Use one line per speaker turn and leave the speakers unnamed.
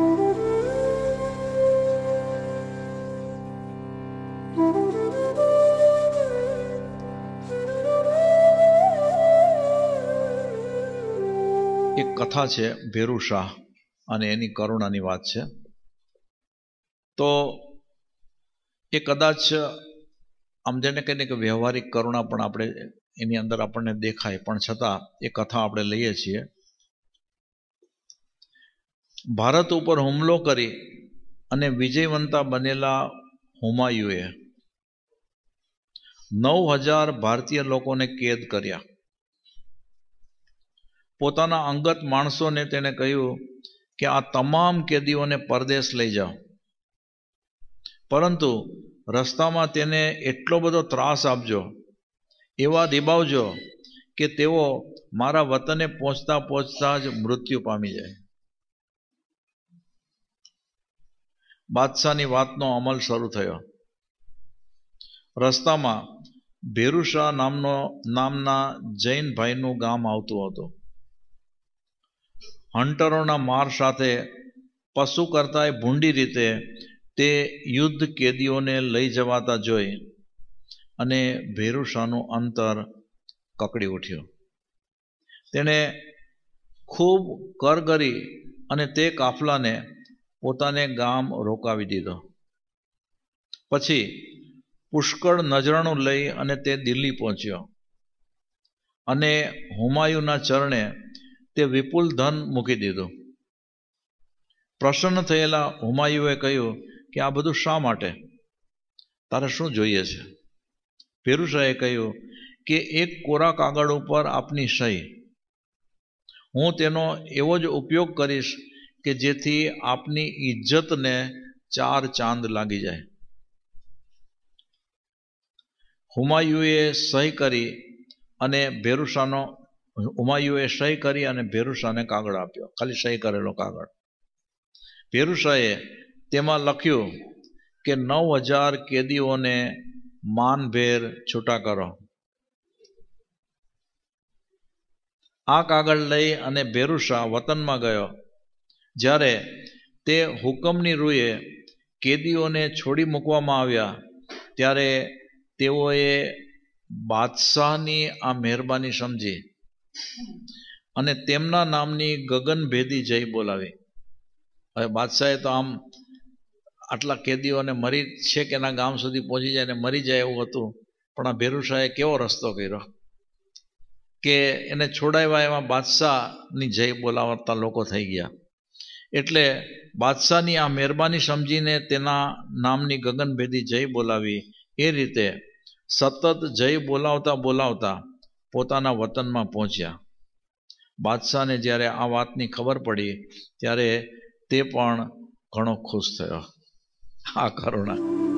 એક કથા છે ભેરુ શાહ અને એની કરુણાની વાત છે. તો એ કદાચ આમ જેને કહીને કે વ્યવહારિક કરુણા પણ આપણે એની અંદર આપણને દેખાય, પણ છતાં એ કથા આપણે લઈએ છીએ. ભારત ઉપર હુમલો કરી અને વિજયવંતા બનેલા હુમાયુએ 9,000 ભારતીય લોકોને કેદ કર્યા. પોતાના અંગત માણસોને તેને કહ્યું કે આ તમામ કેદીઓને પરદેશ લઈ જાઓ, પરંતુ રસ્તામાં તેને એટલો બધો ત્રાસ આપજો, એવા દિબાવજો કે તેઓ મારા વતને પહોંચતા પહોંચતા જ મૃત્યુ પામી જાય. બાદશાહની વાતનો અમલ શરૂ થયો. રસ્તામાં ભેરુ શાહ નામના જૈન ભાઈનું ગામ આવતું હતું. હન્ટરોના માર સાથે પશુ કરતાંય ભૂંડી રીતે તે યુદ્ધ કેદીઓને લઈ જવાતા જોઈ અને ભેરુ શાહનું અંતર કકડી ઉઠ્યું. તેણે ખૂબ કરગરી અને તે કાફલાને પોતાને ગામ રોકાવી દીધો. પછી પુષ્કળ નજરાણું લઈ અને તે દિલ્હી પહોંચ્યો અને હુમાયુના ચરણે તે વિપુલ ધન મૂકી દીધું. પ્રસન્ન થયેલા હુમાયુએ કહ્યું કે આ બધું શા માટે? તારે શું જોઈએ છે? ભેરુ શાહે કહ્યું કે એક કોરા કાગળ ઉપર આપની સહી. હું તેનો એવો જ ઉપયોગ કરીશ કે જેથી આપની ઇજ્જતને 4 ચાંદ લાગી જાય. હુમાયુએ સહી કરી અને ભેરુ શાહને કાગળ આપ્યો, ખાલી સહી કરેલો કાગળ. ભેરુ શાહે તેમાં લખ્યું કે 9,000 કેદીઓને માનભેર છૂટા કરો. આ કાગળ લઈ અને ભેરુ શાહ વતનમાં ગયો. જ્યારે તે હુકમની રૂએ કેદીઓને છોડી મૂકવામાં આવ્યા, ત્યારે તેઓએ બાદશાહની આ મહેરબાની સમજી અને તેમના નામની ગગનભેદી જય બોલાવી. હવે બાદશાહે તો આમ આટલા કેદીઓને મરી છે કે એના ગામ સુધી પહોંચી જાય અને મરી જાય એવું હતું, પણ આ ભેરુ શાહે કેવો રસ્તો કર્યો કે એને છોડાવ્યા. એમાં બાદશાહની જય બોલાવતા લોકો થઈ ગયા. એટલે બાદશાહની આ મહેરબાની સમજીને તેના નામની ગગનભેદી જય બોલાવી. એ રીતે સતત જય બોલાવતા પોતાના વતનમાં પહોંચ્યા. બાદશાહને જ્યારે આ વાતની ખબર પડી ત્યારે તે પણ ઘણો ખુશ થયો. આ કરુણા.